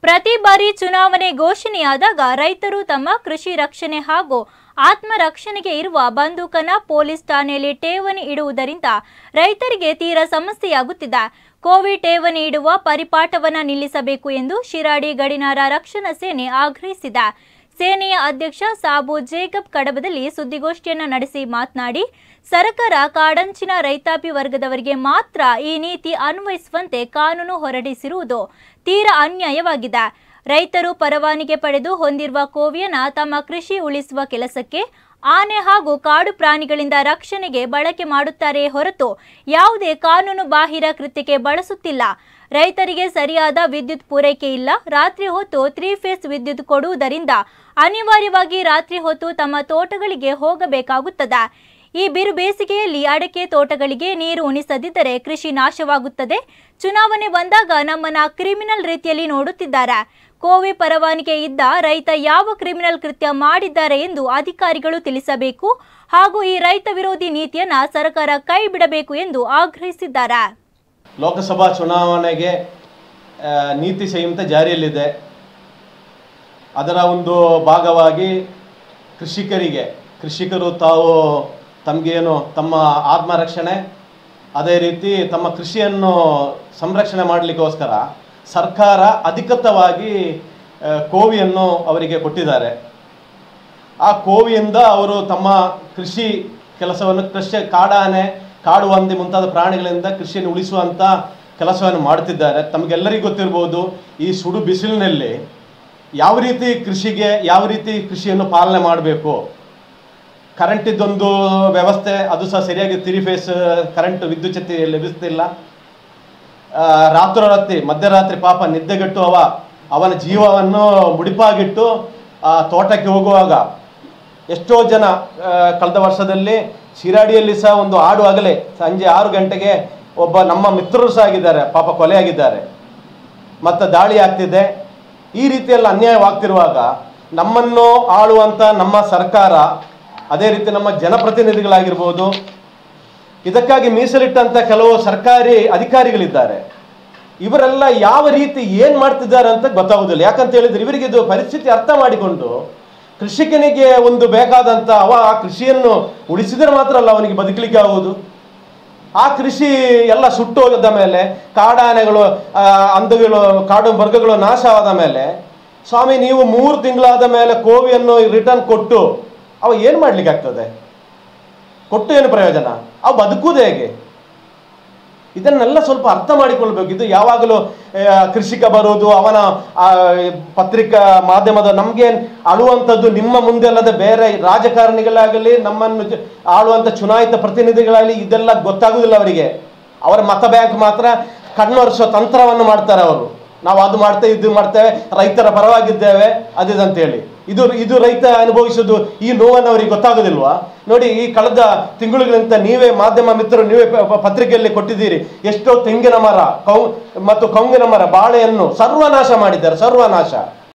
ಪ್ರತಿ ಬಾರಿ ಚುನಾವಣೆ ಘೋಷಣೆಯಾದಾಗ ರೈತರು ತಮ್ಮ ಕೃಷಿ ರಕ್ಷಣೆ ಹಾಗೂ ಆತ್ಮರಕ್ಷಣೆಗೆ ಇರುವ ಬಂದೂಕನ್ನು ಪೊಲೀಸ್ ಠಾಣೆಯಲ್ಲಿ ಠೇವಣಿ ಇಡುವುದರಿಂದ ರೈತರಿಗೆ ತೀರಾ ಸಮಸ್ಯೆಯಾಗುತ್ತಿದೆ. ಕೋವಿಡ್ ಠೇವಣಿ ಇಡುವ ಪರಿಪಾಠವನ್ನು ನಿಲ್ಲಿಸಬೇಕು ಎಂದು ಶಿರಾಡಿ ಗಡಿನಾರ ರಕ್ಷಣಾ ಸೇನೆ ಆಗ್ರಹಿಸಿದೆ. ಸೇನೆಯ ಅಧ್ಯಕ್ಷ ಸಾಬು ಜೇಕಬ್ ಕಡಬದಲ್ಲಿ ಸುದ್ದಿಗೋಷ್ಠಿಯನ್ನು ನಡೆಸಿ ಮಾತನಾಡಿ, ಸರ್ಕಾರ ಕಾಡಂಚಿನ ರೈತಾಪಿ ವರ್ಗದವರಿಗೆ ಮಾತ್ರ ಈ ನೀತಿ ಅನ್ವಯಿಸುವಂತೆ ಕಾನೂನು ಹೊರಡಿಸಿರುವುದು ತೀರಾ ಅನ್ಯಾಯವಾಗಿದೆ. ರೈತರು ಪರವಾನಗಿ ಪಡೆದು ಹೊಂದಿರುವ ಕೋವಿಯನ್ನು ತಮ್ಮ ಕೃಷಿ ಉಳಿಸುವ ಕೆಲಸಕ್ಕೆ, ಆನೆ ಹಾಗೂ ಕಾಡು ಪ್ರಾಣಿಗಳಿಂದ ರಕ್ಷಣೆಗೆ ಬಳಕೆ ಮಾಡುತ್ತಾರೆ ಹೊರತು ಯಾವುದೇ ಕಾನೂನು ಬಾಹಿರ ಕೃತ್ಯಕ್ಕೆ ಬಳಸುತ್ತಿಲ್ಲ. ರೈತರಿಗೆ ಸರಿಯಾದ ವಿದ್ಯುತ್ ಪೂರೈಕೆ ಇಲ್ಲ. ರಾತ್ರಿ ಹೊತ್ತು 3 ಫೇಸ್ ವಿದ್ಯುತ್ ಕೊಡುವುದರಿಂದ ಅನಿವಾರ್ಯವಾಗಿ ರಾತ್ರಿ ಹೊತ್ತು ತಮ್ಮ ತೋಟಗಳಿಗೆ ಹೋಗಬೇಕಾಗುತ್ತದೆ. ಈ ಬಿರು ಬೇಸಿಗೆಯಲ್ಲಿ ಅಡಕೆ ತೋಟಗಳಿಗೆ ನೀರು ಉಣಿಸದಿದ್ದರೆ ಕೃಷಿ ನಾಶವಾಗುತ್ತದೆ. ಚುನಾವಣೆ ಬಂದಾಗ ನಮ್ಮನ್ನ ಕ್ರಿಮಿನಲ್ ರೀತಿಯಲ್ಲಿ ನೋಡುತ್ತಿದ್ದಾರೆ. ಕೋವಿಡ್ ಪರವಾನಗಿ ಇದ್ದ ರೈತ ಯಾವ ಕ್ರಿಮಿನಲ್ ಕೃತ್ಯ ಮಾಡಿದ್ದಾರೆ ಎಂದು ಅಧಿಕಾರಿಗಳು ತಿಳಿಸಬೇಕು ಹಾಗೂ ಈ ರೈತ ವಿರೋಧಿ ನೀತಿಯನ್ನು ಸರ್ಕಾರ ಕೈ ಬಿಡಬೇಕು ಎಂದು ಆಗ್ರಹಿಸಿದ್ದಾರೆ. ಲೋಕಸಭಾ ಚುನಾವಣೆಗೆ ನೀತಿ ಸಂಹಿತೆ ಜಾರಿಯಲ್ಲಿದೆ. ಅದರ ಒಂದು ಭಾಗವಾಗಿ ಕೃಷಿಕರು ತಾವು ತಮಗೇನು ತಮ್ಮ ಆತ್ಮರಕ್ಷಣೆ, ಅದೇ ರೀತಿ ತಮ್ಮ ಕೃಷಿಯನ್ನು ಸಂರಕ್ಷಣೆ ಮಾಡಲಿಕ್ಕೋಸ್ಕರ ಸರ್ಕಾರ ಅಧಿಕೃತವಾಗಿ ಕೋವಿಯನ್ನು ಅವರಿಗೆ ಕೊಟ್ಟಿದ್ದಾರೆ. ಆ ಕೋವಿಯಿಂದ ಅವರು ತಮ್ಮ ಕೃಷಿ ಕೆಲಸವನ್ನು ಕಾಡಾನೆ, ಕಾಡು ಹಂದಿ ಮುಂತಾದ ಪ್ರಾಣಿಗಳಿಂದ ಕೃಷಿಯನ್ನು ಉಳಿಸುವಂಥ ಕೆಲಸವನ್ನು ಮಾಡುತ್ತಿದ್ದಾರೆ. ತಮಗೆಲ್ಲರಿಗೂ ಗೊತ್ತಿರ್ಬೋದು, ಈ ಸುಡು ಬಿಸಿಲಿನಲ್ಲಿ ಯಾವ ರೀತಿ ಕೃಷಿಯನ್ನು ಪಾಲನೆ ಮಾಡಬೇಕು. ಕರೆಂಟಿದ್ದೊಂದು ವ್ಯವಸ್ಥೆ, ಅದು ಸಹ ಸರಿಯಾಗಿ 3 ಫೇಸ್ ಕರೆಂಟ್ ವಿದ್ಯುತ್ ಲಭಿಸ್ತಿಲ್ಲ. ಮಧ್ಯರಾತ್ರಿ ಪಾಪ ನಿದ್ದೆಗೆಟ್ಟು ಅವನ ಜೀವವನ್ನು ಮುಡಿಪಾಗಿಟ್ಟು ತೋಟಕ್ಕೆ ಹೋಗುವಾಗ ಎಷ್ಟೋ ಜನ ಕಳೆದ ವರ್ಷದಲ್ಲಿ ಶಿರಾಡಿಯಲ್ಲಿ ಸಹ ಒಂದು ಆಡು ಆಗಲೇ ಸಂಜೆ 6 ಗಂಟೆಗೆ ಒಬ್ಬ ನಮ್ಮ ಮಿತ್ರರು ಸಹ ಆಗಿದ್ದಾರೆ, ಪಾಪ ಕೊಲೆಯಾಗಿದ್ದಾರೆ, ಮತ್ತು ದಾಳಿ ಆಗ್ತಿದೆ. ಈ ರೀತಿಯೆಲ್ಲ ಅನ್ಯಾಯವಾಗ್ತಿರುವಾಗ ನಮ್ಮನ್ನು ಆಳುವಂಥ ನಮ್ಮ ಸರ್ಕಾರ, ಅದೇ ರೀತಿ ನಮ್ಮ ಜನಪ್ರತಿನಿಧಿಗಳಾಗಿರ್ಬೋದು, ಇದಕ್ಕಾಗಿ ಮೀಸಲಿಟ್ಟಂಥ ಕೆಲವು ಸರ್ಕಾರಿ ಅಧಿಕಾರಿಗಳಿದ್ದಾರೆ. ಇವರೆಲ್ಲ ಯಾವ ರೀತಿ ಏನು ಮಾಡ್ತಿದ್ದಾರೆ ಅಂತ ಗೊತ್ತಾಗೋದಿಲ್ಲ. ಯಾಕಂತ ಹೇಳಿದ್ರೆ ಇವರಿಗೆ ಇದು ಪರಿಸ್ಥಿತಿ ಅರ್ಥ ಮಾಡಿಕೊಂಡು ಕೃಷಿಕನಿಗೆ ಒಂದು ಬೇಕಾದಂಥ ಆ ಕೃಷಿಯನ್ನು ಉಳಿಸಿದರೆ ಮಾತ್ರ ಅಲ್ಲ ಅವನಿಗೆ ಬದುಕಲಿಕ್ಕೆ ಆಗುವುದು. ಆ ಕೃಷಿ ಎಲ್ಲ ಸುಟ್ಟು ಹೋಗಿದ್ದ ಮೇಲೆ, ಕಾಡಾನೆಗಳು, ಅಂದುಗಳು, ಕಾಡು ವರ್ಗಗಳು ನಾಶವಾದ ಮೇಲೆ, ಸ್ವಾಮಿ ನೀವು 3 ತಿಂಗಳಾದ ಮೇಲೆ ಕೋವಿಯನ್ನು ರಿಟರ್ನ್ ಕೊಟ್ಟು ಏನು ಮಾಡ್ಲಿಕ್ಕೆ ಆಗ್ತದೆ? ಕೊಟ್ಟು ಏನು ಪ್ರಯೋಜನ? ಅವು ಬದುಕುವುದು ಹೇಗೆ? ಇದನ್ನೆಲ್ಲ ಸ್ವಲ್ಪ ಅರ್ಥ ಮಾಡಿಕೊಳ್ಬೇಕು. ಇದು ಯಾವಾಗಲೂ ಕೃಷಿಕ ಬರುವುದು, ಅವನ ಪತ್ರಿಕಾ ಮಾಧ್ಯಮದ ನಮಗೆ ಆಳುವಂಥದ್ದು ನಿಮ್ಮ ಮುಂದೆ ಅಲ್ಲದೆ ಬೇರೆ ರಾಜಕಾರಣಿಗಳಾಗಲಿ, ನಮ್ಮನ್ನು ಆಳುವಂಥ ಚುನಾಯಿತ ಪ್ರತಿನಿಧಿಗಳಾಗಲಿ ಇದೆಲ್ಲ ಗೊತ್ತಾಗುವುದಿಲ್ಲ ಅವರಿಗೆ. ಅವರ ಮತ ಬ್ಯಾಂಕ್ ಮಾತ್ರ ಕಣ್ಣೊರೆಸೋ ತಂತ್ರವನ್ನು ಮಾಡ್ತಾರೆ ಅವರು. ನಾವು ಅದು ಮಾಡ್ತೇವೆ, ಇದು ಮಾಡ್ತೇವೆ, ರೈತರ ಪರವಾಗಿದ್ದೇವೆ ಅದಿದಂತೇಳಿ. ಇದು ರೈತ ಅನುಭವಿಸೋದು ಈ ನೋವನ್ನು ಅವರಿಗೆ ಗೊತ್ತಾಗೋದಿಲ್ವಾ? ನೋಡಿ, ಈ ಕಳೆದ ತಿಂಗಳುಗಳಿಂದ ನೀವೇ ಮಾಧ್ಯಮ ಮಿತ್ರರು ನೀವೇ ಪತ್ರಿಕೆಯಲ್ಲಿ ಕೊಟ್ಟಿದ್ದೀರಿ. ಎಷ್ಟೋ ತೆಂಗಿನ ಮರ ಮತ್ತು ಕಂಗಿನ ಮರ, ಬಾಳೆಯನ್ನು ಸರ್ವನಾಶ ಮಾಡಿದ್ದಾರೆ.